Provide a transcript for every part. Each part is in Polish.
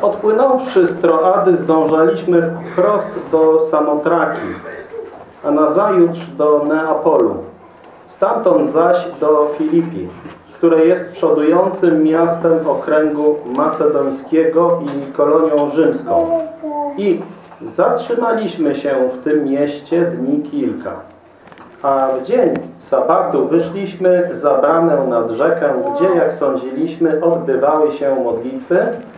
Odpłynąwszy z Troady, zdążaliśmy wprost do Samotraki, a nazajutrz do Neapolu, stamtąd zaś do Filipi, które jest przodującym miastem okręgu macedońskiego i kolonią rzymską. I zatrzymaliśmy się w tym mieście dni kilka. A w dzień sabatu wyszliśmy za bramę nad rzekę, gdzie, jak sądziliśmy, odbywały się modlitwy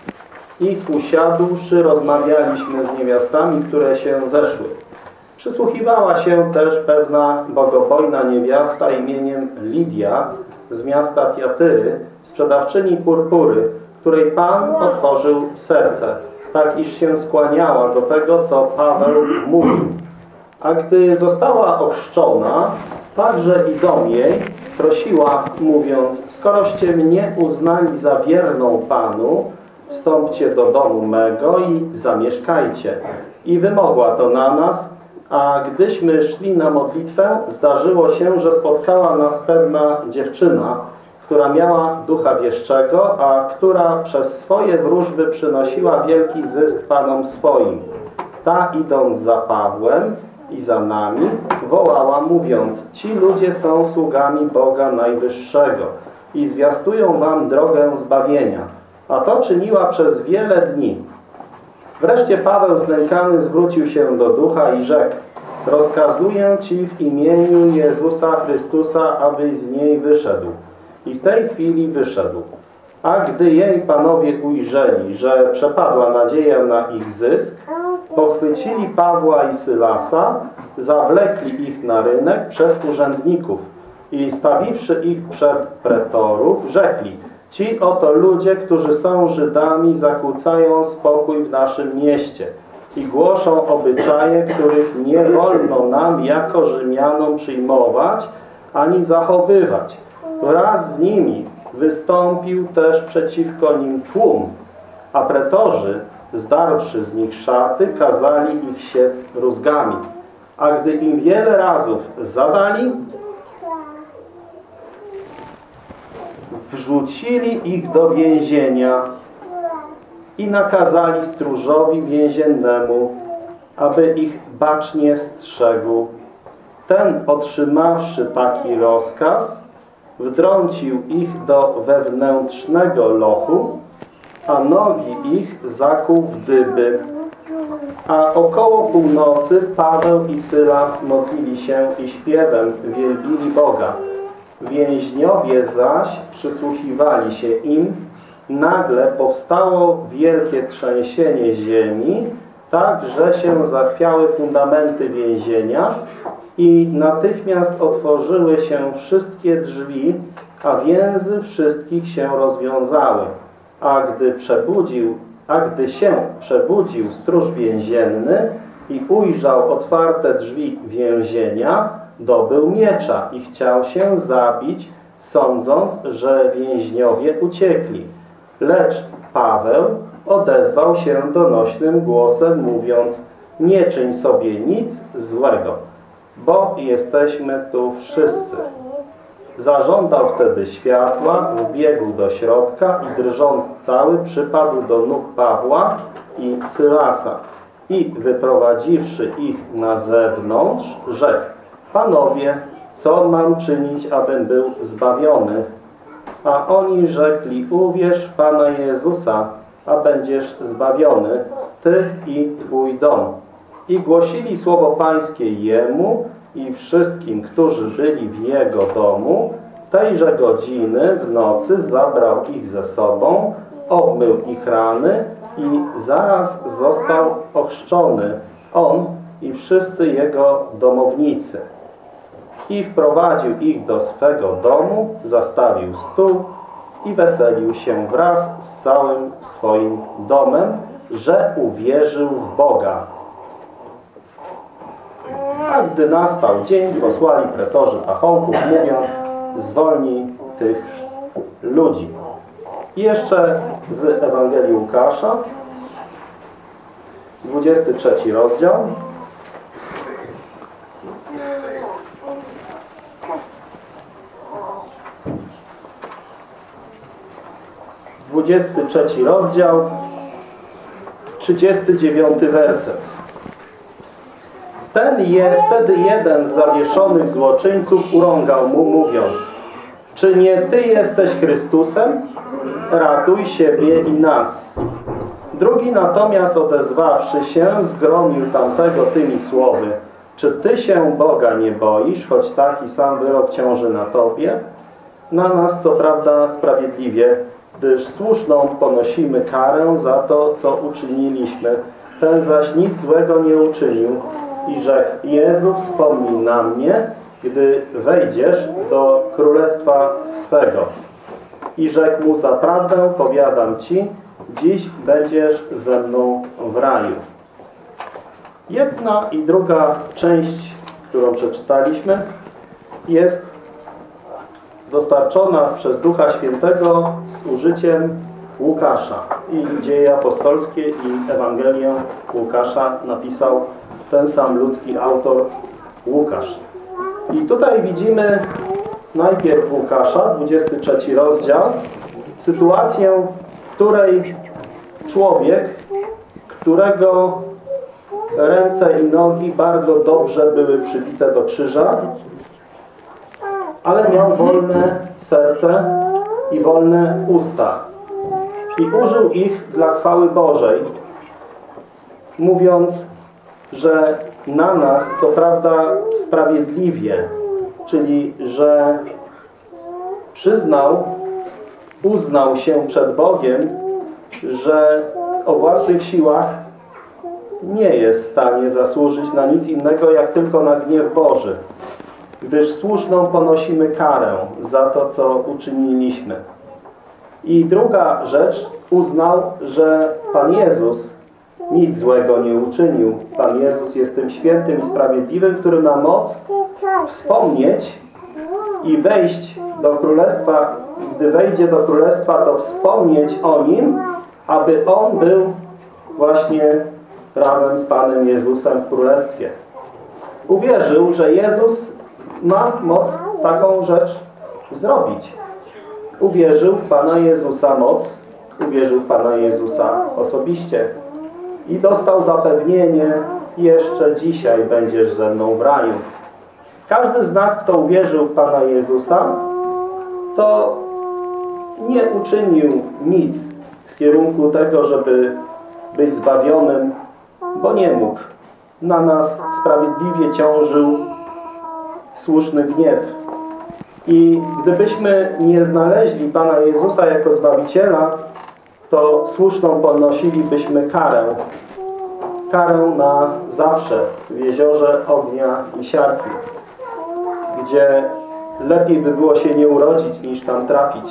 i usiadłszy rozmawialiśmy z niewiastami, które się zeszły. Przysłuchiwała się też pewna bogobojna niewiasta imieniem Lidia z miasta Tiatyry, sprzedawczyni purpury, której Pan otworzył serce, tak iż się skłaniała do tego, co Paweł mówił. A gdy została ochrzczona, także i dom jej prosiła, mówiąc: skoroście mnie uznali za wierną Panu, wstąpcie do domu mego i zamieszkajcie. I wymogła to na nas, a gdyśmy szli na modlitwę, zdarzyło się, że spotkała nas pewna dziewczyna, która miała ducha wieszczego, a która przez swoje wróżby przynosiła wielki zysk panom swoim. Ta, idąc za Pawłem i za nami, wołała, mówiąc: ci ludzie są sługami Boga Najwyższego i zwiastują wam drogę zbawienia. A to czyniła przez wiele dni. Wreszcie Paweł znękany zwrócił się do ducha i rzekł: rozkazuję ci w imieniu Jezusa Chrystusa, abyś z niej wyszedł. I w tej chwili wyszedł. A gdy jej panowie ujrzeli, że przepadła nadzieja na ich zysk, pochwycili Pawła i Sylasa, zawlekli ich na rynek przed urzędników i stawiwszy ich przed pretorów, rzekli: ci oto ludzie, którzy są Żydami, zakłócają spokój w naszym mieście i głoszą obyczaje, których nie wolno nam jako Rzymianom przyjmować ani zachowywać. Wraz z nimi wystąpił też przeciwko nim tłum, a pretorzy, zdarłszy z nich szaty, kazali ich siec rózgami. A gdy im wiele razów zadali, wrzucili ich do więzienia i nakazali stróżowi więziennemu, aby ich bacznie strzegł. Ten, otrzymawszy taki rozkaz, wtrącił ich do wewnętrznego lochu, a nogi ich zakuł w dyby. A około północy Paweł i Sylas modlili się i śpiewem wielbili Boga. Więźniowie zaś przysłuchiwali się im. Nagle powstało wielkie trzęsienie ziemi, tak, że się zachwiały fundamenty więzienia i natychmiast otworzyły się wszystkie drzwi, a więzy wszystkich się rozwiązały. A gdy się przebudził stróż więzienny i ujrzał otwarte drzwi więzienia, dobył miecza i chciał się zabić, sądząc, że więźniowie uciekli. Lecz Paweł odezwał się donośnym głosem, mówiąc: nie czyń sobie nic złego, bo jesteśmy tu wszyscy. Zażądał wtedy światła, wbiegł do środka i drżąc cały przypadł do nóg Pawła i Sylasa i wyprowadziwszy ich na zewnątrz, rzekł: panowie, co mam czynić, abym był zbawiony? A oni rzekli: uwierz w Pana Jezusa, a będziesz zbawiony, ty i twój dom. I głosili słowo Pańskie jemu i wszystkim, którzy byli w jego domu. Tejże godziny w nocy zabrał ich ze sobą, obmył ich rany i zaraz został ochrzczony, on i wszyscy jego domownicy. I wprowadził ich do swego domu, zastawił stół i weselił się wraz z całym swoim domem, że uwierzył w Boga. A gdy nastał dzień, posłali pretorzy pachołków, mówiąc: zwolnij tych ludzi. I jeszcze z Ewangelii Łukasza, 23 rozdział. 39 werset. Wtedy jeden z zawieszonych złoczyńców urągał mu, mówiąc: czy nie Ty jesteś Chrystusem? Ratuj siebie i nas. Drugi natomiast, odezwawszy się, zgromił tamtego tymi słowy: czy Ty się Boga nie boisz, choć taki sam wyrok ciąży na Tobie? Na nas co prawda sprawiedliwie, gdyż słuszną ponosimy karę za to, co uczyniliśmy. Ten zaś nic złego nie uczynił. I rzekł: Jezu, wspomnij na mnie, gdy wejdziesz do królestwa swego. I rzekł mu: zaprawdę powiadam Ci, dziś będziesz ze mną w raju. Jedna i druga część, którą przeczytaliśmy, jest dostarczona przez Ducha Świętego z użyciem Łukasza. I Dzieje Apostolskie i Ewangelię Łukasza napisał ten sam ludzki autor, Łukasz. I tutaj widzimy najpierw Łukasza, 23 rozdział, sytuację, w której człowiek, którego ręce i nogi bardzo dobrze były przybite do krzyża, ale miał wolne serce i wolne usta. I użył ich dla chwały Bożej, mówiąc, że na nas, co prawda sprawiedliwie, czyli że uznał się przed Bogiem, że o własnych siłach nie jest w stanie zasłużyć na nic innego, jak tylko na gniew Boży, gdyż słuszną ponosimy karę za to, co uczyniliśmy. I druga rzecz, uznał, że Pan Jezus nic złego nie uczynił. Pan Jezus jest tym świętym i sprawiedliwym, który ma moc wspomnieć i wejść do królestwa. Gdy wejdzie do królestwa, to wspomnieć o Nim, aby On był właśnie razem z Panem Jezusem w królestwie. Uwierzył, że Jezus ma moc taką rzecz zrobić. Uwierzył w Pana Jezusa moc, uwierzył w Pana Jezusa osobiście i dostał zapewnienie: jeszcze dzisiaj będziesz ze mną w raju. Każdy z nas, kto uwierzył w Pana Jezusa, to nie uczynił nic w kierunku tego, żeby być zbawionym, bo nie mógł. Na nas sprawiedliwie ciążył słuszny gniew. I gdybyśmy nie znaleźli Pana Jezusa jako Zbawiciela, to słuszną ponosilibyśmy karę. Karę na zawsze w jeziorze ognia i siarki, gdzie lepiej by było się nie urodzić, niż tam trafić.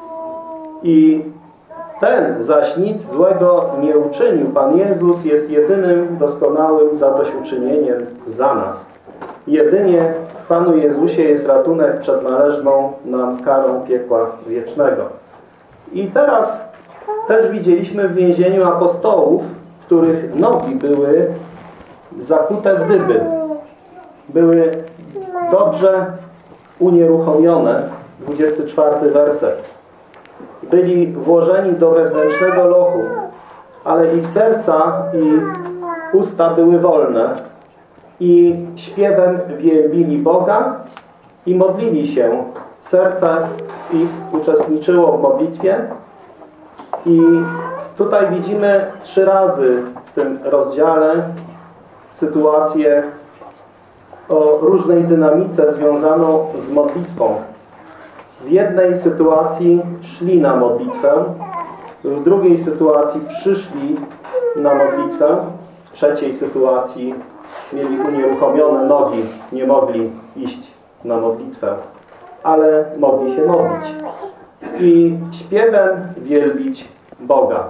I ten zaś nic złego nie uczynił. Pan Jezus jest jedynym doskonałym zadośćuczynieniem za nas. Jedynie w Panu Jezusie jest ratunek przed należną nam karą piekła wiecznego. I teraz też widzieliśmy w więzieniu apostołów, których nogi były zakute w dyby. Były dobrze unieruchomione. 24 werset. Byli włożeni do wewnętrznego lochu, ale ich serca i usta były wolne i śpiewem wielbili Boga i modlili się. Serce ich uczestniczyło w modlitwie i tutaj widzimy 3 razy w tym rozdziale sytuację o różnej dynamice związaną z modlitwą. W jednej sytuacji szli na modlitwę, w drugiej sytuacji przyszli na modlitwę, w trzeciej sytuacji mieli unieruchomione nogi, nie mogli iść na modlitwę, ale mogli się modlić i śpiewem wielbić Boga.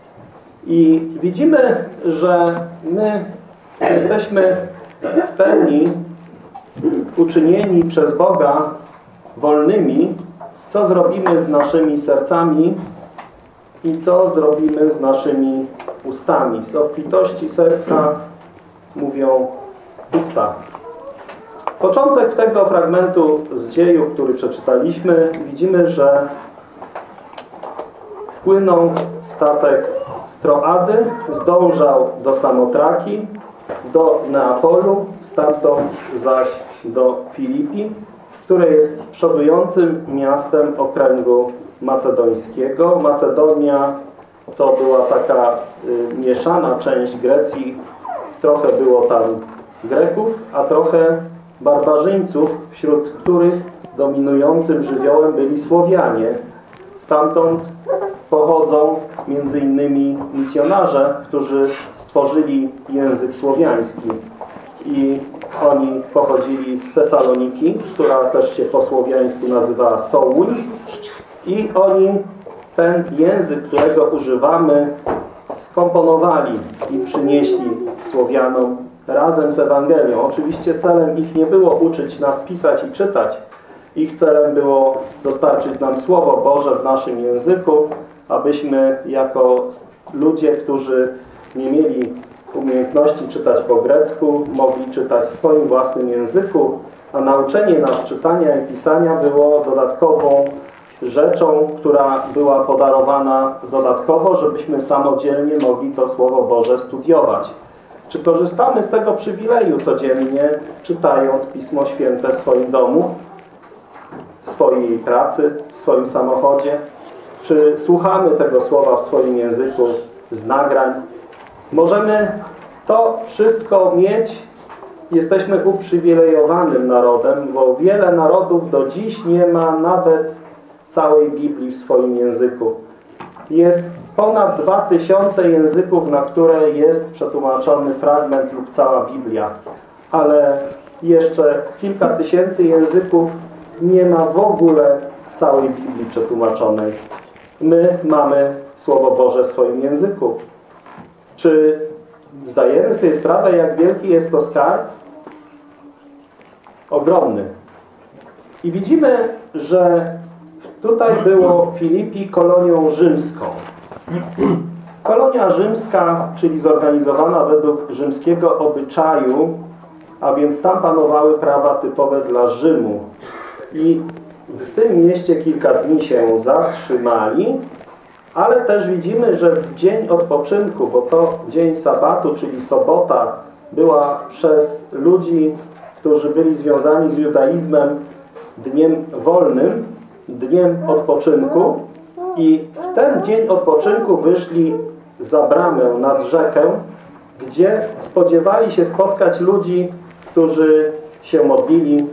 I widzimy, że my jesteśmy w pełni uczynieni przez Boga wolnymi, co zrobimy z naszymi sercami i co zrobimy z naszymi ustami. Z obfitości serca mówią usta. Początek tego fragmentu z dziejów, który przeczytaliśmy, widzimy, że wpłynął statek Z Troady zdążał do Samotraki, do Neapolu, stamtąd zaś do Filipi, które jest przodującym miastem okręgu macedońskiego. Macedonia to była taka mieszana część Grecji. Trochę było tam Greków, a trochę barbarzyńców, wśród których dominującym żywiołem byli Słowianie. Stamtąd pochodzą między innymi misjonarze, którzy stworzyli język słowiański. I oni pochodzili z Tesaloniki, która też się po słowiańsku nazywała Sołuń. I oni ten język, którego używamy, skomponowali i przynieśli Słowianom razem z Ewangelią. Oczywiście celem ich nie było uczyć nas pisać i czytać. Ich celem było dostarczyć nam Słowo Boże w naszym języku, abyśmy jako ludzie, którzy nie mieli umiejętności czytać po grecku, mogli czytać w swoim własnym języku, a nauczenie nas czytania i pisania było dodatkową rzeczą, która była podarowana dodatkowo, żebyśmy samodzielnie mogli to Słowo Boże studiować. Czy korzystamy z tego przywileju codziennie, czytając Pismo Święte w swoim domu, w swojej pracy, w swoim samochodzie? Czy słuchamy tego Słowa w swoim języku z nagrań? Możemy to wszystko mieć. Jesteśmy uprzywilejowanym narodem, bo wiele narodów do dziś nie ma nawet całej Biblii w swoim języku. Jest ponad 2000 języków, na które jest przetłumaczony fragment lub cała Biblia. Ale jeszcze kilka tysięcy języków nie ma w ogóle całej Biblii przetłumaczonej. My mamy Słowo Boże w swoim języku. Czy zdajemy sobie sprawę, jak wielki jest to skarb? Ogromny. I widzimy, że tutaj było Filipi kolonią rzymską. Kolonia rzymska, czyli zorganizowana według rzymskiego obyczaju, a więc tam panowały prawa typowe dla Rzymu. I w tym mieście kilka dni się zatrzymali, ale też widzimy, że w dzień odpoczynku, bo to dzień sabatu, czyli sobota, była przez ludzi, którzy byli związani z judaizmem, dniem wolnym, dniem odpoczynku, i w ten dzień odpoczynku wyszli za bramę nad rzekę, gdzie spodziewali się spotkać ludzi, którzy się modlili.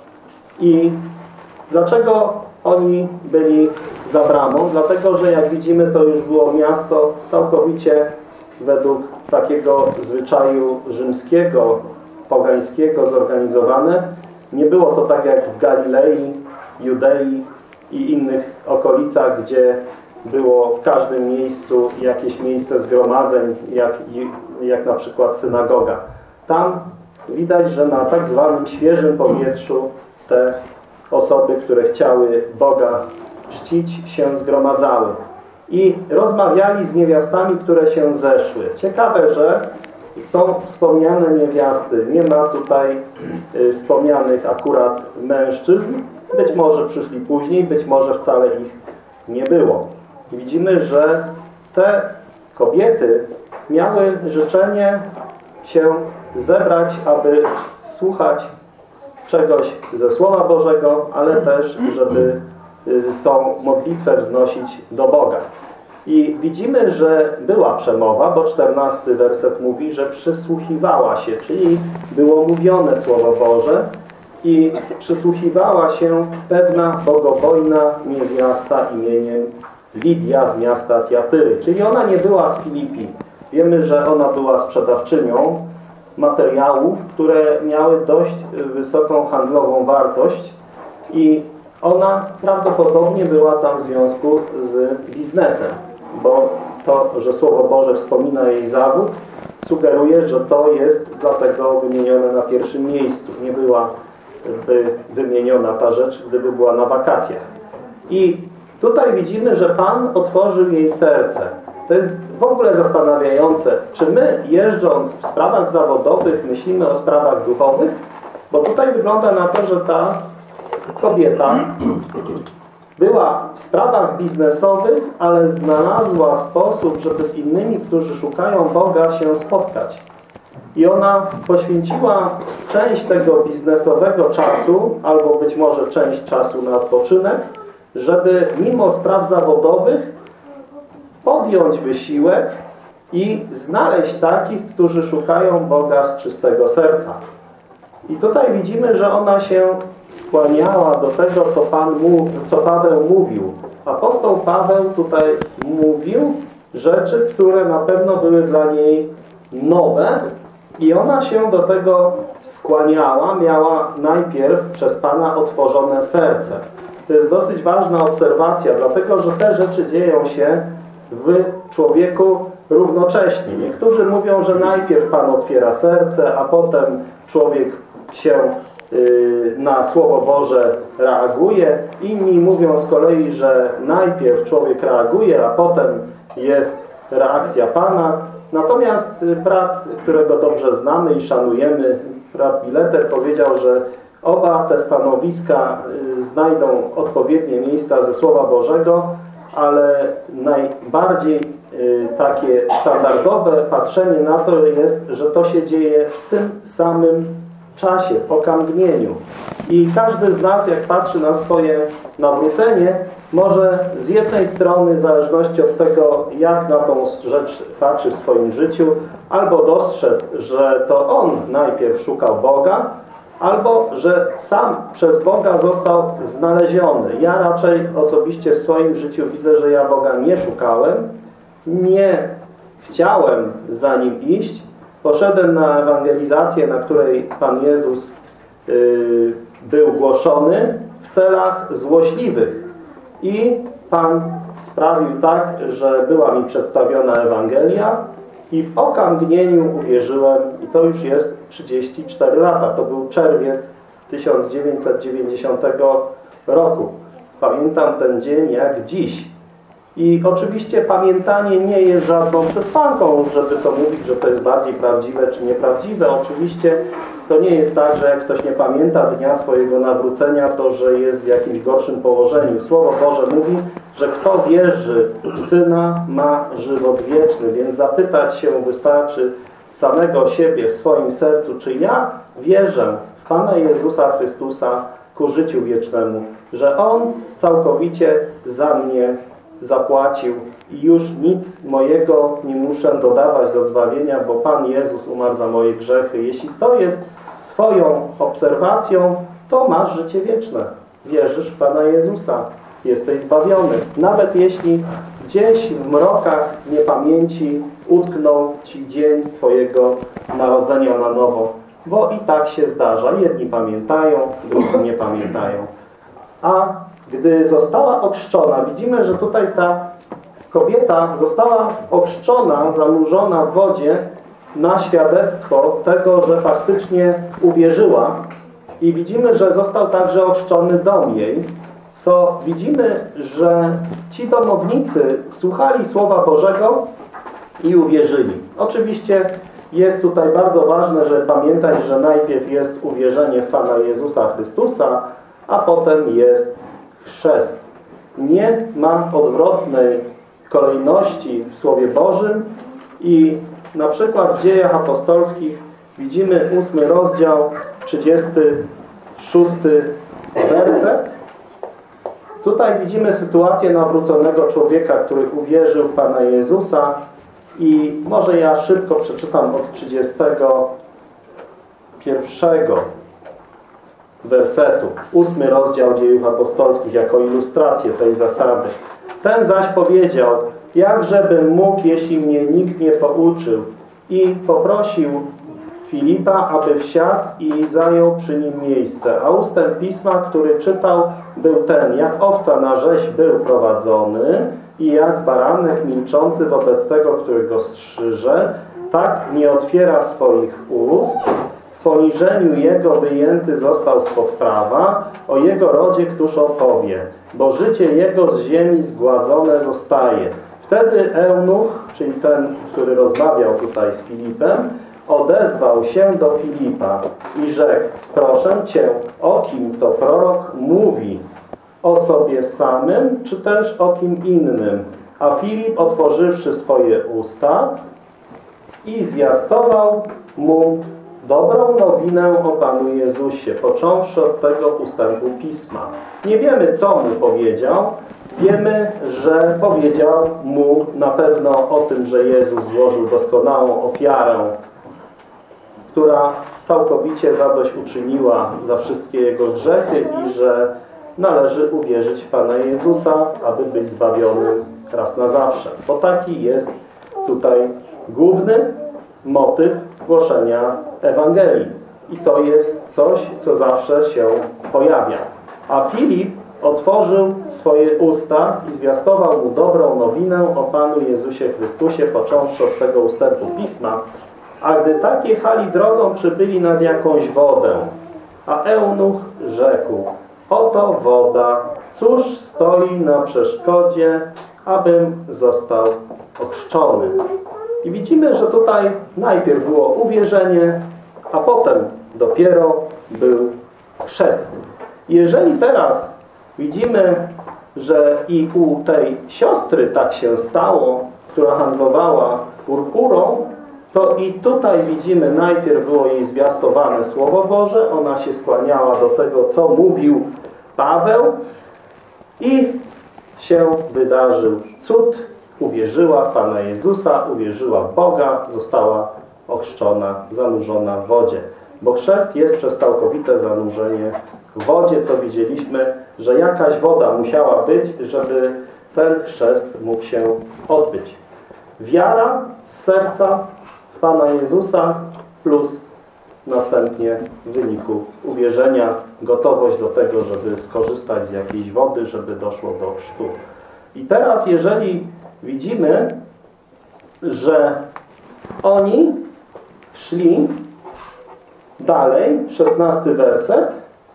I dlaczego oni byli za bramą? Dlatego, że jak widzimy, to już było miasto całkowicie według takiego zwyczaju rzymskiego, pogańskiego zorganizowane. Nie było to tak jak w Galilei, Judei i innych okolicach, gdzie było w każdym miejscu jakieś miejsce zgromadzeń, jak na przykład synagoga. Tam widać, że na tak zwanym świeżym powietrzu te osoby, które chciały Boga czcić, się zgromadzały. I rozmawiali z niewiastami, które się zeszły. Ciekawe, że są wspomniane niewiasty. Nie ma tutaj wspomnianych akurat mężczyzn. Być może przyszli później, być może wcale ich nie było. I widzimy, że te kobiety miały życzenie się zebrać, aby słuchać czegoś ze Słowa Bożego, ale też, żeby tą modlitwę wznosić do Boga. I widzimy, że była przemowa, bo 14 werset mówi, że przysłuchiwała się, czyli było mówione Słowo Boże i przysłuchiwała się pewna bogobojna niewiasta imieniem Lidia z miasta Tiatyry. Czyli ona nie była z Filipi. Wiemy, że ona była sprzedawczynią materiałów, które miały dość wysoką handlową wartość i ona prawdopodobnie była tam w związku z biznesem, bo to, że Słowo Boże wspomina jej zawód, sugeruje, że to jest dlatego wymienione na pierwszym miejscu. Nie byłaby wymieniona ta rzecz, gdyby była na wakacjach. I tutaj widzimy, że Pan otworzył jej serce. To jest w ogóle zastanawiające. Czy my, jeżdżąc w sprawach zawodowych, myślimy o sprawach duchowych? Bo tutaj wygląda na to, że ta kobieta była w sprawach biznesowych, ale znalazła sposób, żeby z innymi, którzy szukają Boga, się spotkać. I ona poświęciła część tego biznesowego czasu, albo być może część czasu na odpoczynek, żeby mimo spraw zawodowych podjąć wysiłek i znaleźć takich, którzy szukają Boga z czystego serca. I tutaj widzimy, że ona się skłaniała do tego, co Paweł mówił. Apostoł Paweł tutaj mówił rzeczy, które na pewno były dla niej nowe i ona się do tego skłaniała, miała najpierw przez Pana otworzone serce. To jest dosyć ważna obserwacja, dlatego że te rzeczy dzieją się w człowieku równocześnie. Niektórzy mówią, że najpierw Pan otwiera serce, a potem człowiek się na Słowo Boże reaguje. Inni mówią z kolei, że najpierw człowiek reaguje, a potem jest reakcja Pana. Natomiast brat, którego dobrze znamy i szanujemy, brat Bileter, powiedział, że oba te stanowiska znajdą odpowiednie miejsca ze Słowa Bożego, ale najbardziej takie standardowe patrzenie na to jest, że to się dzieje w tym samym czasie, w okamgnieniu. I każdy z nas, jak patrzy na swoje nawrócenie, może z jednej strony, w zależności od tego, jak na tą rzecz patrzy w swoim życiu, albo dostrzec, że to on najpierw szukał Boga, albo że sam przez Boga został znaleziony. Ja raczej osobiście w swoim życiu widzę, że ja Boga nie szukałem, nie chciałem za Nim iść. Poszedłem na ewangelizację, na której Pan Jezus był głoszony w celach złośliwych. I Pan sprawił tak, że była mi przedstawiona Ewangelia i w okamgnieniu uwierzyłem i to już jest 34 lata. To był czerwiec 1990 roku. Pamiętam ten dzień jak dziś. I oczywiście pamiętanie nie jest żadną przesłanką, żeby to mówić, że to jest bardziej prawdziwe czy nieprawdziwe. Oczywiście to nie jest tak, że jak ktoś nie pamięta dnia swojego nawrócenia, to że jest w jakimś gorszym położeniu. Słowo Boże mówi, że kto wierzy w Syna, ma żywot wieczny. Więc zapytać się wystarczy samego siebie w swoim sercu, czy ja wierzę w Pana Jezusa Chrystusa ku życiu wiecznemu, że On całkowicie za mnie zapłacił i już nic mojego nie muszę dodawać do zbawienia, bo Pan Jezus umarł za moje grzechy. Jeśli to jest Twoją obserwacją, to masz życie wieczne. Wierzysz w Pana Jezusa. Jesteś zbawiony. Nawet jeśli gdzieś w mrokach niepamięci utknął Ci dzień Twojego narodzenia na nowo. Bo i tak się zdarza. Jedni pamiętają, drudzy nie pamiętają. A gdy została ochrzczona, widzimy, że tutaj ta kobieta została ochrzczona, zanurzona w wodzie na świadectwo tego, że faktycznie uwierzyła. I widzimy, że został także ochrzczony dom jej. To widzimy, że ci domownicy słuchali Słowa Bożego i uwierzyli. Oczywiście jest tutaj bardzo ważne, żeby pamiętać, że najpierw jest uwierzenie w Pana Jezusa Chrystusa, a potem jest chrzest. Nie ma odwrotnej kolejności w Słowie Bożym i na przykład w Dziejach Apostolskich widzimy 8 rozdział, 36 werset. Tutaj widzimy sytuację nawróconego człowieka, który uwierzył w Pana Jezusa i może ja szybko przeczytam od 31 wersetu. 8 rozdział Dziejów Apostolskich jako ilustrację tej zasady. Ten zaś powiedział, jakżebym mógł, jeśli mnie nikt nie pouczył, i poprosił Filipa, aby wsiadł i zajął przy nim miejsce. A ustęp pisma, który czytał, był ten, jak owca na rzeź był prowadzony i jak baranek milczący wobec tego, który go strzyże, tak nie otwiera swoich ust. W poniżeniu jego wyjęty został spod prawa, o jego rodzie któż opowie, bo życie jego z ziemi zgładzone zostaje. Wtedy eunuch, czyli ten, który rozmawiał tutaj z Filipem, odezwał się do Filipa i rzekł, proszę Cię, o kim to prorok mówi? o sobie samym, czy też o kim innym. A Filip, otworzywszy swoje usta i zwiastował mu dobrą nowinę o Panu Jezusie, począwszy od tego ustępu Pisma. Nie wiemy, co mu powiedział. Wiemy, że powiedział mu na pewno o tym, że Jezus złożył doskonałą ofiarę, która całkowicie zadośćuczyniła za wszystkie jego grzechy i że należy uwierzyć w Pana Jezusa, aby być zbawionym raz na zawsze. Bo taki jest tutaj główny motyw głoszenia Ewangelii. I to jest coś, co zawsze się pojawia. A Filip otworzył swoje usta i zwiastował mu dobrą nowinę o Panu Jezusie Chrystusie, począwszy od tego ustępu Pisma. A gdy tak jechali drogą, przybyli nad jakąś wodę. A eunuch rzekł: oto woda, cóż stoi na przeszkodzie, abym został ochrzczony. I widzimy, że tutaj najpierw było uwierzenie, a potem dopiero był chrzest. Jeżeli teraz widzimy, że i u tej siostry tak się stało, która handlowała purpurą, to i tutaj widzimy, najpierw było jej zwiastowane Słowo Boże, ona się skłaniała do tego, co mówił Paweł i się wydarzył cud. Uwierzyła w Pana Jezusa, uwierzyła w Boga, została ochrzczona, zanurzona w wodzie. Bo chrzest jest przez całkowite zanurzenie w wodzie, co widzieliśmy, że jakaś woda musiała być, żeby ten chrzest mógł się odbyć. Wiara z serca w Pana Jezusa plus następnie w wyniku uwierzenia gotowość do tego, żeby skorzystać z jakiejś wody, żeby doszło do chrztu. I teraz jeżeli widzimy, że oni szli dalej, 16 werset,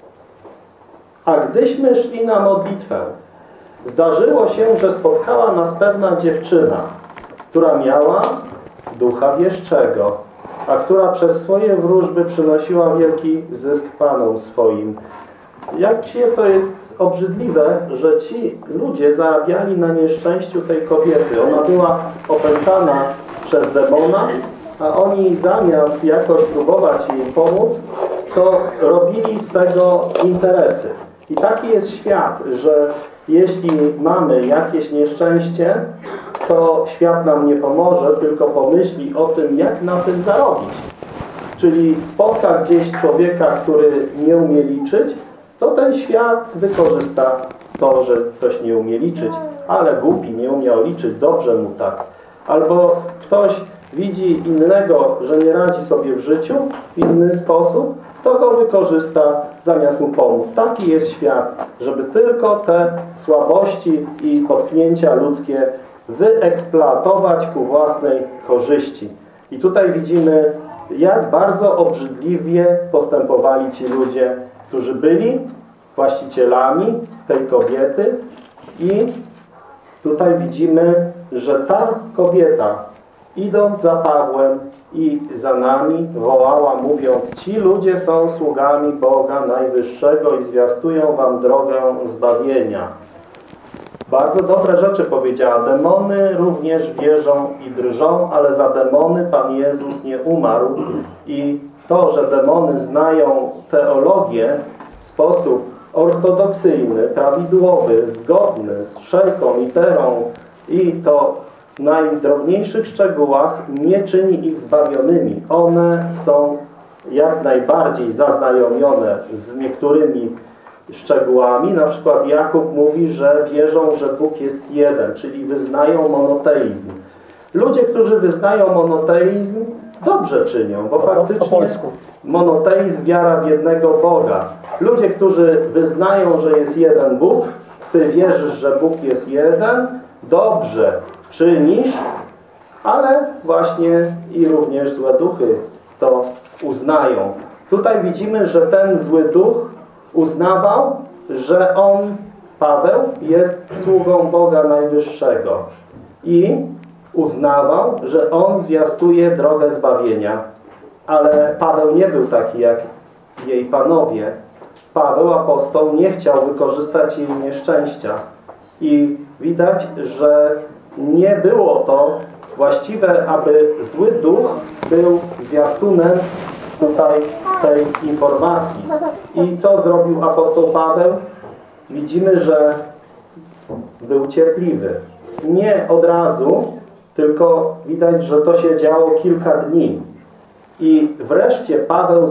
a gdyśmy szli na modlitwę, zdarzyło się, że spotkała nas pewna dziewczyna, która miała ducha wieszczego, a która przez swoje wróżby przynosiła wielki zysk panom swoim. Jakie to jest obrzydliwe, że ci ludzie zarabiali na nieszczęściu tej kobiety. Ona była opętana przez demona, a oni zamiast jakoś próbować jej pomóc, to robili z tego interesy. I taki jest świat, że jeśli mamy jakieś nieszczęście, to świat nam nie pomoże, tylko pomyśli o tym, jak na tym zarobić. Czyli spotka gdzieś człowieka, który nie umie liczyć, to ten świat wykorzysta to, że ktoś nie umie liczyć, ale głupi, nie umiał liczyć, dobrze mu tak. Albo ktoś widzi innego, że nie radzi sobie w życiu w inny sposób, to go wykorzysta zamiast mu pomóc. Taki jest świat, żeby tylko te słabości i potknięcia ludzkie wyeksploatować ku własnej korzyści. I tutaj widzimy, jak bardzo obrzydliwie postępowali ci ludzie, którzy byli właścicielami tej kobiety i tutaj widzimy, że ta kobieta, idąc za Pawłem i za nami, wołała, mówiąc: ci ludzie są sługami Boga Najwyższego i zwiastują wam drogę zbawienia. Bardzo dobre rzeczy powiedziała. Demony również wierzą i drżą, ale za demony Pan Jezus nie umarł. I to, że demony znają teologię w sposób ortodoksyjny, prawidłowy, zgodny z wszelką literą i to w najdrobniejszych szczegółach, nie czyni ich zbawionymi. One są jak najbardziej zaznajomione z niektórymi szczegółami. Na przykład Jakub mówi, że wierzą, że Bóg jest jeden, czyli wyznają monoteizm. Ludzie, którzy wyznają monoteizm, dobrze czynią, bo faktycznie monoteizm, wiara w jednego Boga. Ludzie, którzy wyznają, że jest jeden Bóg, ty wierzysz, że Bóg jest jeden, dobrze czynisz, ale właśnie i również złe duchy to uznają. Tutaj widzimy, że ten zły duch uznawał, że on, Paweł, jest sługą Boga Najwyższego i uznawał, że on zwiastuje drogę zbawienia. Ale Paweł nie był taki jak jej panowie. Paweł, apostoł, nie chciał wykorzystać jej nieszczęścia. I widać, że nie było to właściwe, aby zły duch był zwiastunem tutaj tej informacji. I co zrobił apostoł Paweł? Widzimy, że był cierpliwy. Nie od razu, tylko widać, że to się działo kilka dni. I wreszcie Paweł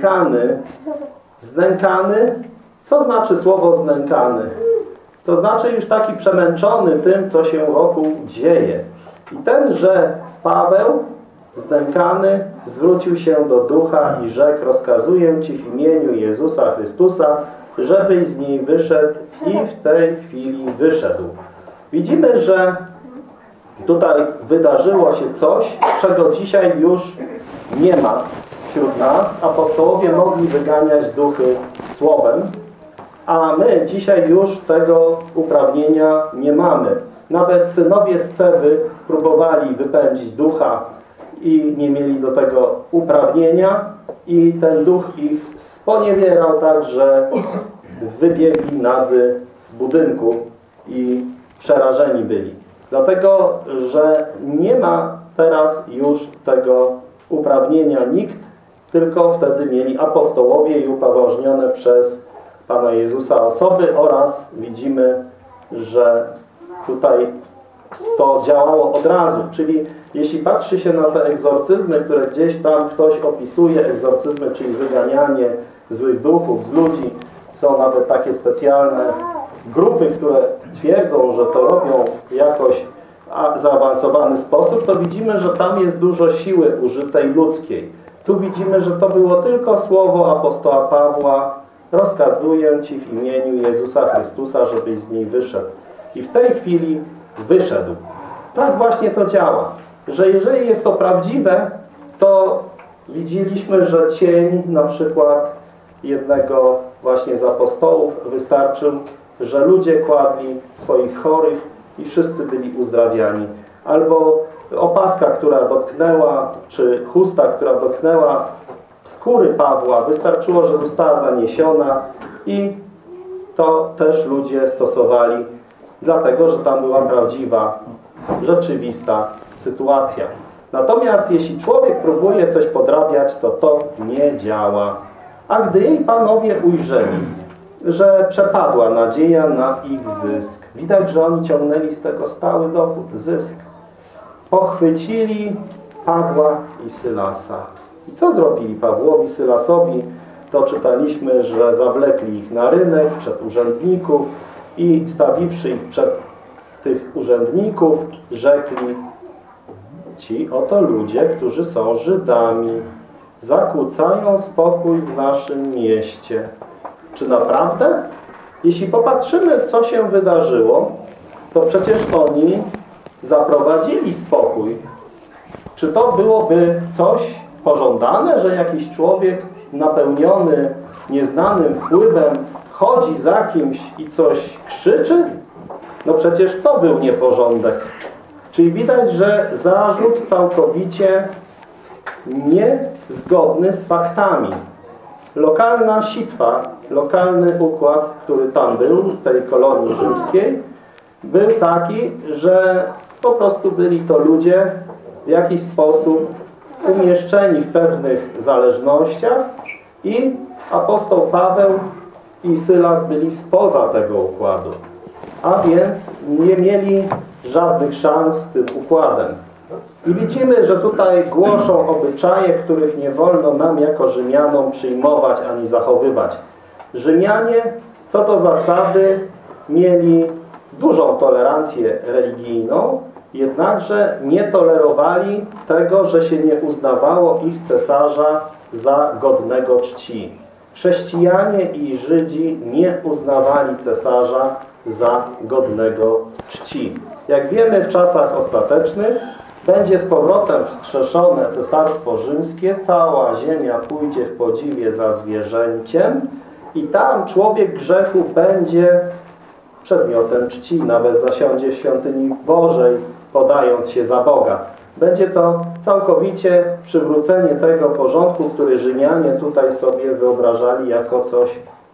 znękany, co znaczy słowo znękany? To znaczy już taki przemęczony tym, co się wokół dzieje. I tenże Paweł, znękany, zwrócił się do ducha i rzekł: rozkazuję Ci w imieniu Jezusa Chrystusa, żebyś z niej wyszedł, i w tej chwili wyszedł. Widzimy, że tutaj wydarzyło się coś, czego dzisiaj już nie ma wśród nas. Apostołowie mogli wyganiać duchy słowem, a my dzisiaj już tego uprawnienia nie mamy. Nawet synowie Scewy próbowali wypędzić ducha i nie mieli do tego uprawnienia i ten duch ich sponiewierał tak, że wybiegli nadzy z budynku i przerażeni byli. Dlatego, że nie ma teraz już tego uprawnienia nikt, tylko wtedy mieli apostołowie i upoważnione przez Pana Jezusa osoby, oraz widzimy, że tutaj to działało od razu. Czyli jeśli patrzy się na te egzorcyzmy, które gdzieś tam ktoś opisuje, egzorcyzmy, czyli wyganianie złych duchów z ludzi, są nawet takie specjalne grupy, które twierdzą, że to robią w jakoś zaawansowany sposób, to widzimy, że tam jest dużo siły użytej ludzkiej. Tu widzimy, że to było tylko słowo apostoła Pawła: rozkazuję Ci w imieniu Jezusa Chrystusa, żebyś z niej wyszedł. I w tej chwili wyszedł. Tak właśnie to działa. Że jeżeli jest to prawdziwe, to widzieliśmy, że cień na przykład jednego właśnie z apostołów wystarczył, że ludzie kładli swoich chorych i wszyscy byli uzdrawiani. Albo opaska, która dotknęła, czy chusta, która dotknęła skóry Pawła, wystarczyło, że została zaniesiona i to też ludzie stosowali, dlatego że tam była prawdziwa, rzeczywista sytuacja. Natomiast jeśli człowiek próbuje coś podrabiać, to nie działa. A gdy jej panowie ujrzeli, że przepadła nadzieja na ich zysk, widać, że oni ciągnęli z tego stały dochód, zysk, pochwycili Pawła i Sylasa. I co zrobili Pawłowi, Sylasowi? To czytaliśmy, że zawlekli ich na rynek przed urzędników i stawiwszy ich przed tych urzędników, rzekli: ci oto ludzie, którzy są Żydami, zakłócają spokój w naszym mieście. Czy naprawdę? Jeśli popatrzymy, co się wydarzyło, to przecież oni zaprowadzili spokój. Czy to byłoby coś pożądane, że jakiś człowiek napełniony nieznanym wpływem chodzi za kimś i coś krzyczy? No przecież to był nieporządek. Czyli widać, że zarzut całkowicie niezgodny z faktami. Lokalna sitwa, lokalny układ, który tam był z tej kolonii rzymskiej, był taki, że po prostu byli to ludzie w jakiś sposób umieszczeni w pewnych zależnościach i apostoł Paweł i Sylas byli spoza tego układu. A więc nie mieli żadnych szans z tym układem. I widzimy, że tutaj głoszą obyczaje, których nie wolno nam jako Rzymianom przyjmować ani zachowywać. Rzymianie, co do zasady, mieli dużą tolerancję religijną, jednakże nie tolerowali tego, że się nie uznawało ich cesarza za godnego czci. Chrześcijanie i Żydzi nie uznawali cesarza za godnego czci. Jak wiemy, w czasach ostatecznych będzie z powrotem wskrzeszone Cesarstwo Rzymskie, cała ziemia pójdzie w podziwie za zwierzęciem i tam człowiek grzechu będzie przedmiotem czci, nawet zasiądzie w świątyni Bożej, podając się za Boga. Będzie to całkowicie przywrócenie tego porządku, który Rzymianie tutaj sobie wyobrażali jako coś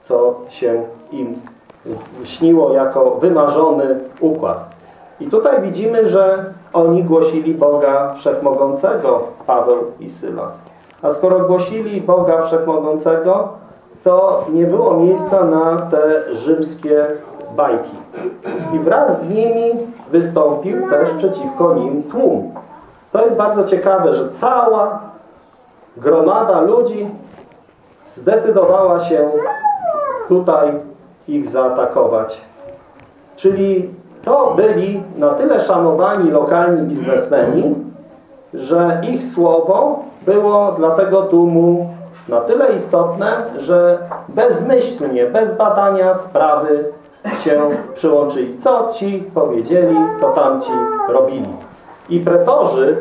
co się im śniło jako wymarzony układ. I tutaj widzimy, że oni głosili Boga Wszechmogącego, Paweł i Sylas. A skoro głosili Boga Wszechmogącego, to nie było miejsca na te rzymskie bajki. I wraz z nimi wystąpił też przeciwko nim tłum. To jest bardzo ciekawe, że cała gromada ludzi zdecydowała się tutaj ich zaatakować. Czyli to byli na tyle szanowani lokalni biznesmeni, że ich słowo było dla tego tłumu na tyle istotne, że bezmyślnie, bez badania sprawy się przyłączyli. Co ci powiedzieli, to tamci robili. I pretorzy,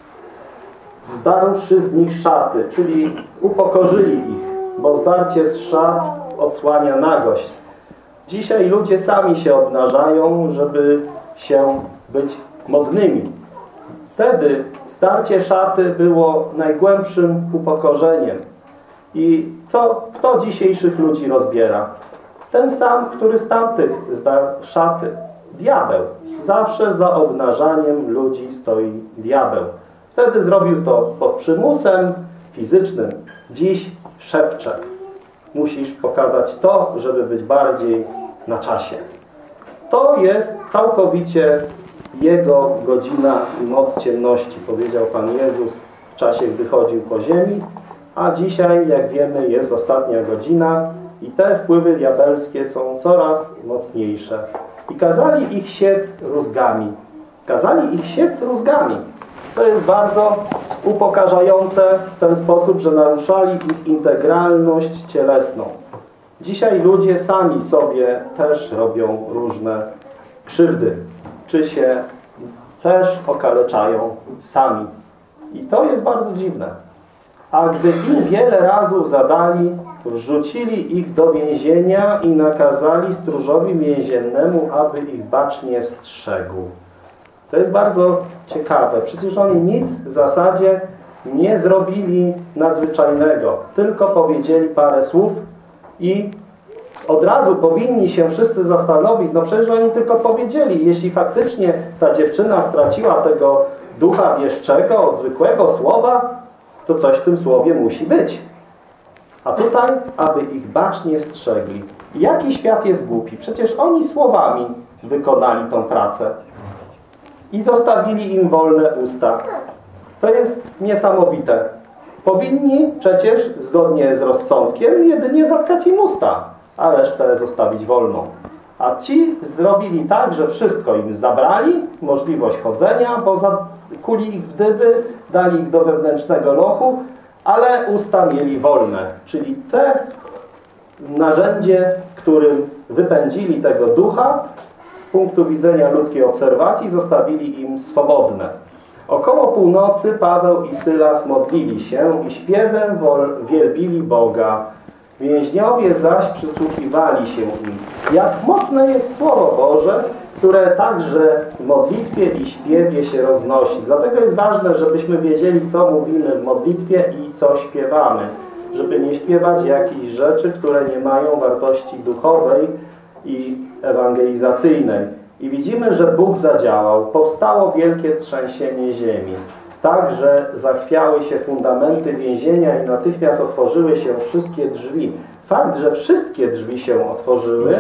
zdarłszy z nich szaty, czyli upokorzyli ich, bo zdarcie z szat odsłania nagość. Dzisiaj ludzie sami się obnażają, żeby się być modnymi. Wtedy starcie szaty było najgłębszym upokorzeniem. I kto dzisiejszych ludzi rozbiera? Ten sam, który z tamtych zdarł szaty. Diabeł. Zawsze za obnażaniem ludzi stoi diabeł. Wtedy zrobił to pod przymusem fizycznym. Dziś szepcze. Musisz pokazać to, żeby być bardziej na czasie. To jest całkowicie Jego godzina i moc ciemności, powiedział Pan Jezus w czasie, gdy chodził po ziemi, a dzisiaj, jak wiemy, jest ostatnia godzina i te wpływy diabelskie są coraz mocniejsze. I kazali ich siec rózgami. Kazali ich siec rózgami. To jest bardzo upokarzające w ten sposób, że naruszali ich integralność cielesną. Dzisiaj ludzie sami sobie też robią różne krzywdy, czy się też okaleczają sami. I to jest bardzo dziwne. A gdy im wiele razy zadali, wrzucili ich do więzienia i nakazali stróżowi więziennemu, aby ich bacznie strzegł. To jest bardzo ciekawe. Przecież oni nic w zasadzie nie zrobili nadzwyczajnego. Tylko powiedzieli parę słów i od razu powinni się wszyscy zastanowić, no przecież oni tylko powiedzieli. Jeśli faktycznie ta dziewczyna straciła tego ducha wieszczego od zwykłego słowa, to coś w tym słowie musi być. A tutaj, aby ich bacznie strzegli. I jaki świat jest głupi? Przecież oni słowami wykonali tą pracę. I zostawili im wolne usta. To jest niesamowite. Powinni przecież, zgodnie z rozsądkiem, jedynie zatkać im usta, a resztę zostawić wolną. A ci zrobili tak, że wszystko im zabrali, możliwość chodzenia, bo zakuli ich w dyby, dali ich do wewnętrznego lochu, ale usta mieli wolne. Czyli te narzędzie, którym wypędzili tego ducha, z punktu widzenia ludzkiej obserwacji zostawili im swobodne. Około północy Paweł i Sylas modlili się i śpiewem wielbili Boga. Więźniowie zaś przysłuchiwali się im. Jak mocne jest Słowo Boże, które także w modlitwie i śpiewie się roznosi. Dlatego jest ważne, żebyśmy wiedzieli, co mówimy w modlitwie i co śpiewamy. Żeby nie śpiewać jakichś rzeczy, które nie mają wartości duchowej i ewangelizacyjnej. I widzimy, że Bóg zadziałał. Powstało wielkie trzęsienie ziemi. Tak, że zachwiały się fundamenty więzienia i natychmiast otworzyły się wszystkie drzwi. Fakt, że wszystkie drzwi się otworzyły,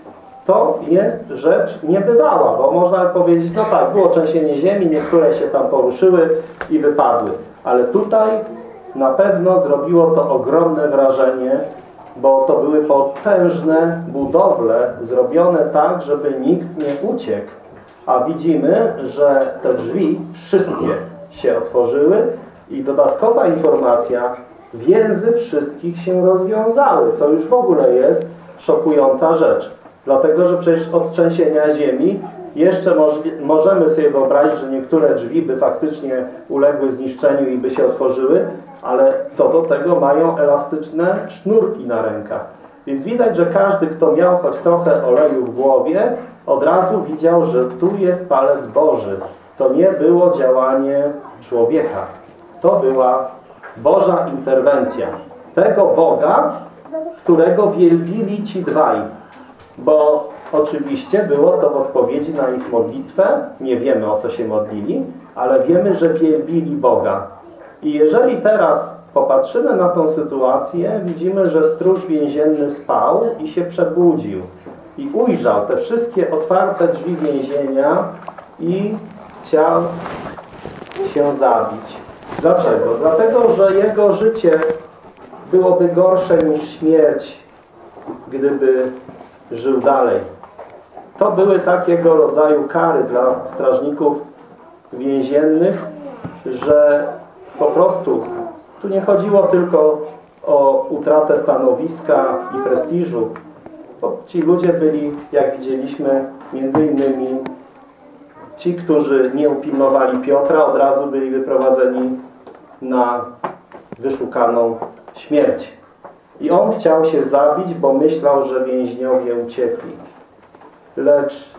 to jest rzecz niebywała, bo można powiedzieć, no tak, było trzęsienie ziemi, niektóre się tam poruszyły i wypadły. Ale tutaj na pewno zrobiło to ogromne wrażenie, bo to były potężne budowle zrobione tak, żeby nikt nie uciekł. A widzimy, że te drzwi wszystkie się otworzyły i dodatkowa informacja, więzy wszystkich się rozwiązały. To już w ogóle jest szokująca rzecz. Dlatego, że przecież od trzęsienia ziemi jeszcze możemy sobie wyobrazić, że niektóre drzwi by faktycznie uległy zniszczeniu i by się otworzyły, ale co do tego mają elastyczne sznurki na rękach. Więc widać, że każdy, kto miał choć trochę oleju w głowie, od razu widział, że tu jest palec Boży. To nie było działanie człowieka. To była Boża interwencja. Tego Boga, którego wielbili ci dwaj. Bo oczywiście było to w odpowiedzi na ich modlitwę. Nie wiemy, o co się modlili, ale wiemy, że wielbili Boga. I jeżeli teraz popatrzymy na tą sytuację, widzimy, że stróż więzienny spał i się przebudził. I ujrzał te wszystkie otwarte drzwi więzienia i chciał się zabić. Dlaczego? Dlatego, że jego życie byłoby gorsze niż śmierć, gdyby żył dalej. To były takiego rodzaju kary dla strażników więziennych, że po prostu tu nie chodziło tylko o utratę stanowiska i prestiżu. Bo ci ludzie byli, jak widzieliśmy, między innymi ci, którzy nie upilnowali Piotra, od razu byli wyprowadzeni na wyszukaną śmierć. I on chciał się zabić, bo myślał, że więźniowie uciekli. Lecz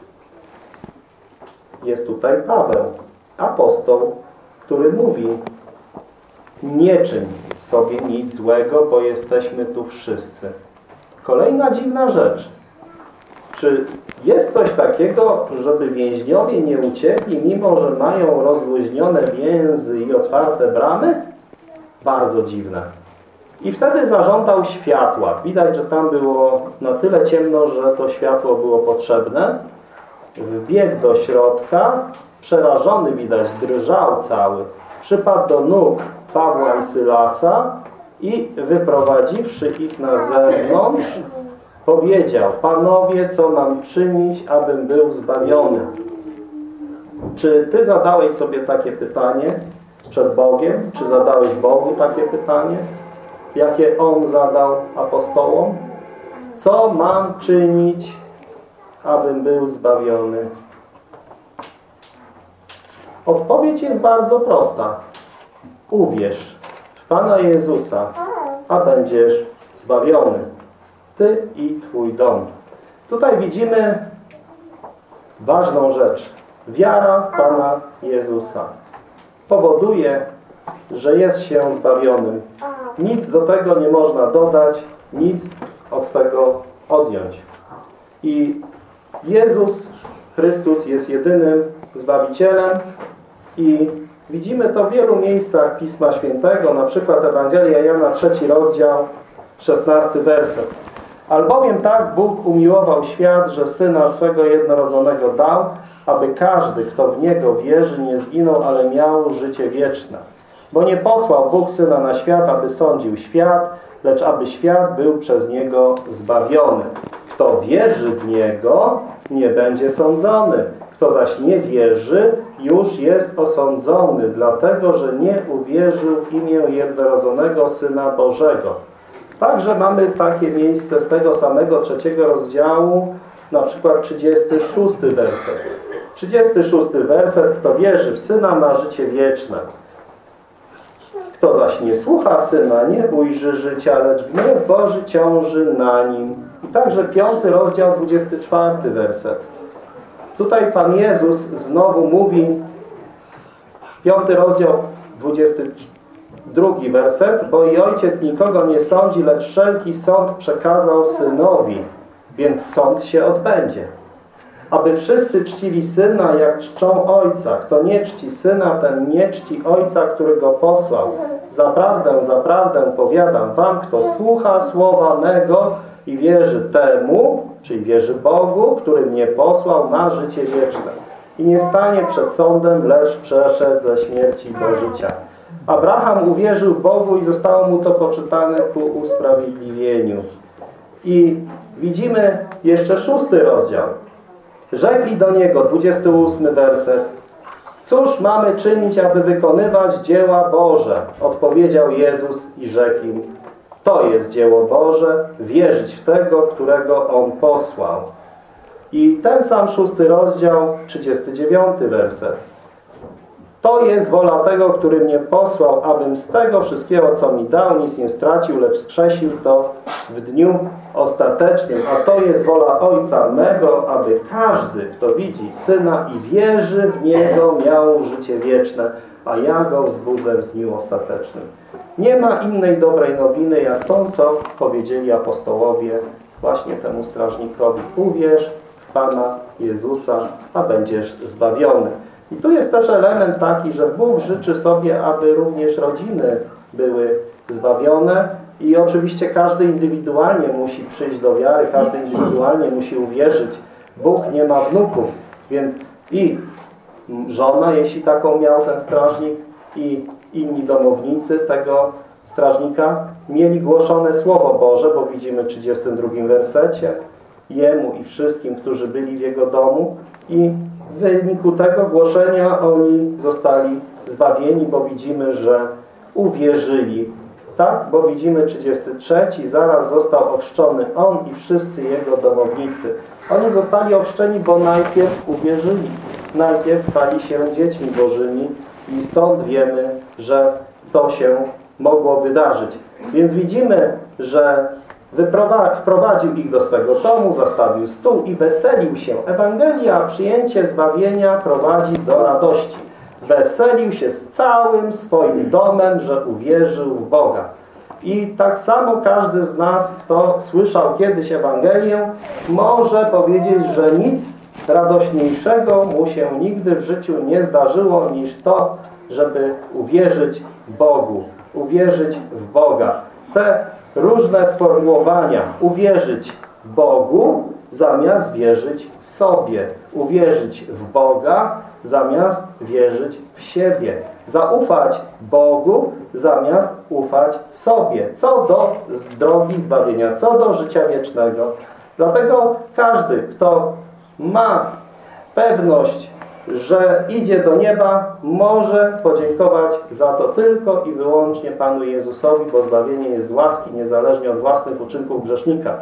jest tutaj Paweł, apostoł, który mówi: nie czyń sobie nic złego, bo jesteśmy tu wszyscy. Kolejna dziwna rzecz. Czy jest coś takiego, żeby więźniowie nie uciekli, mimo że mają rozluźnione więzy i otwarte bramy? Bardzo dziwne. I wtedy zażądał światła. Widać, że tam było na tyle ciemno, że to światło było potrzebne. Wbiegł do środka, przerażony widać, drżał cały. Przypadł do nóg Pawła i Sylasa i wyprowadziwszy ich na zewnątrz, powiedział: panowie, co mam czynić, abym był zbawiony? Czy ty zadałeś sobie takie pytanie przed Bogiem? Czy zadałeś Bogu takie pytanie, jakie On zadał apostołom? Co mam czynić, abym był zbawiony? Odpowiedź jest bardzo prosta. Uwierz w Pana Jezusa, a będziesz zbawiony. Ty i twój dom. Tutaj widzimy ważną rzecz. Wiara w Pana Jezusa powoduje, że jest się zbawionym. Nic do tego nie można dodać, nic od tego odjąć. I Jezus Chrystus jest jedynym Zbawicielem i widzimy to w wielu miejscach Pisma Świętego, na przykład Ewangelia Jana, 3 rozdział, 16 werset. Albowiem tak Bóg umiłował świat, że Syna swego jednorodzonego dał, aby każdy, kto w Niego wierzy, nie zginął, ale miał życie wieczne. Bo nie posłał Bóg Syna na świat, aby sądził świat, lecz aby świat był przez Niego zbawiony. Kto wierzy w Niego, nie będzie sądzony. Kto zaś nie wierzy, już jest osądzony, dlatego że nie uwierzył w imię jednorodzonego Syna Bożego. Także mamy takie miejsce z tego samego 3 rozdziału, na przykład 36 werset. 36 werset. Kto wierzy w Syna, ma życie wieczne. Kto zaś nie słucha Syna, nie ujrzy życia, lecz gniew Boży ciąży na nim. I także 5 rozdział, 24 werset. Tutaj Pan Jezus znowu mówi, 5 rozdział, 22 werset, bo i Ojciec nikogo nie sądzi, lecz wszelki sąd przekazał Synowi, więc sąd się odbędzie. Aby wszyscy czcili Syna, jak czczą Ojca. Kto nie czci Syna, ten nie czci Ojca, który Go posłał. Zaprawdę powiadam wam, kto słucha słowa mego i wierzy temu, czyli wierzy Bogu, który mnie posłał, ma życie wieczne. I nie stanie przed sądem, lecz przeszedł ze śmierci do życia. Abraham uwierzył Bogu i zostało mu to poczytane ku usprawiedliwieniu. I widzimy jeszcze 6 rozdział. Rzekli do niego, 28 werset. Cóż mamy czynić, aby wykonywać dzieła Boże? Odpowiedział Jezus i rzekł im, to jest dzieło Boże, wierzyć w tego, którego On posłał. I ten sam 6 rozdział, 39 werset. To jest wola tego, który mnie posłał, abym z tego wszystkiego, co mi dał, nic nie stracił, lecz skrzesił to w dniu ostatecznym. A to jest wola Ojca mego, aby każdy, kto widzi Syna i wierzy w Niego, miał życie wieczne, a ja Go wzbudzę w dniu ostatecznym. Nie ma innej dobrej nowiny, jak tą, co powiedzieli apostołowie właśnie temu strażnikowi. Uwierz w Pana Jezusa, a będziesz zbawiony. I tu jest też element taki, że Bóg życzy sobie, aby również rodziny były zbawione i oczywiście każdy indywidualnie musi przyjść do wiary, każdy indywidualnie musi uwierzyć. Bóg nie ma wnuków, więc i żona, jeśli taką miał ten strażnik, i inni domownicy tego strażnika mieli głoszone Słowo Boże, bo widzimy w 32 wersecie, jemu i wszystkim, którzy byli w jego domu, i w wyniku tego głoszenia oni zostali zbawieni, bo widzimy, że uwierzyli. Tak? Bo widzimy 33, zaraz został ochrzczony on i wszyscy jego domownicy. Oni zostali ochrzczeni, bo najpierw uwierzyli. Najpierw stali się dziećmi Bożymi i stąd wiemy, że to się mogło wydarzyć. Więc widzimy, że wprowadził ich do swego domu, zastawił stół i weselił się. Ewangelia, przyjęcie zbawienia prowadzi do radości. Weselił się z całym swoim domem, że uwierzył w Boga. I tak samo każdy z nas, kto słyszał kiedyś Ewangelię, może powiedzieć, że nic radośniejszego mu się nigdy w życiu nie zdarzyło niż to, żeby uwierzyć Bogu, uwierzyć w Boga. Te różne sformułowania, uwierzyć Bogu zamiast wierzyć sobie, uwierzyć w Boga zamiast wierzyć w siebie, zaufać Bogu zamiast ufać sobie, co do drogi zbawienia, co do życia wiecznego. Dlatego każdy, kto ma pewność, że idzie do nieba, może podziękować za to tylko i wyłącznie Panu Jezusowi, bo zbawienie jest z łaski, niezależnie od własnych uczynków grzesznika.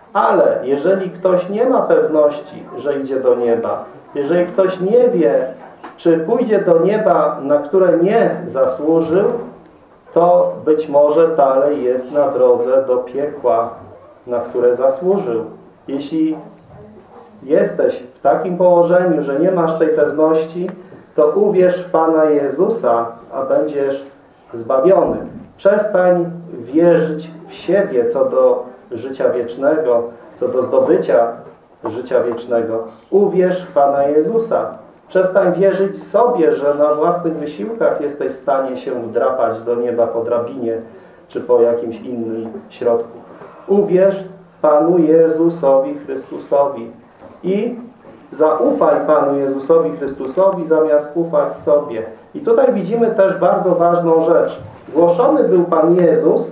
Ale jeżeli ktoś nie ma pewności, że idzie do nieba, jeżeli ktoś nie wie, czy pójdzie do nieba, na które nie zasłużył, to być może dalej jest na drodze do piekła, na które zasłużył. Jeśli jesteś w takim położeniu, że nie masz tej pewności, to uwierz w Pana Jezusa, a będziesz zbawiony. Przestań wierzyć w siebie co do życia wiecznego, co do zdobycia życia wiecznego. Uwierz w Pana Jezusa. Przestań wierzyć sobie, że na własnych wysiłkach jesteś w stanie się wdrapać do nieba po drabinie, czy po jakimś innym środku. Uwierz Panu Jezusowi Chrystusowi i zaufaj Panu Jezusowi Chrystusowi zamiast ufać sobie. I tutaj widzimy też bardzo ważną rzecz. Głoszony był Pan Jezus,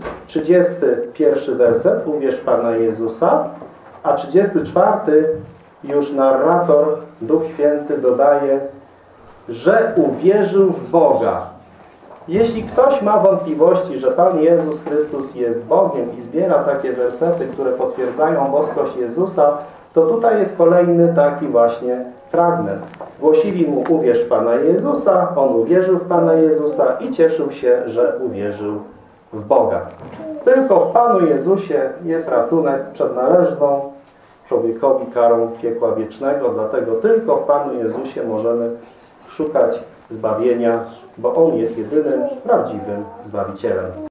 31 werset, uwierz w Pana Jezusa, a 34 już narrator, Duch Święty dodaje, że uwierzył w Boga. Jeśli ktoś ma wątpliwości, że Pan Jezus Chrystus jest Bogiem i zbiera takie wersety, które potwierdzają boskość Jezusa, to tutaj jest kolejny taki właśnie fragment. Głosili mu, uwierz w Pana Jezusa, on uwierzył w Pana Jezusa i cieszył się, że uwierzył w Boga. Tylko w Panu Jezusie jest ratunek przed należną człowiekowi karą piekła wiecznego, dlatego tylko w Panu Jezusie możemy szukać zbawienia, bo On jest jedynym prawdziwym Zbawicielem.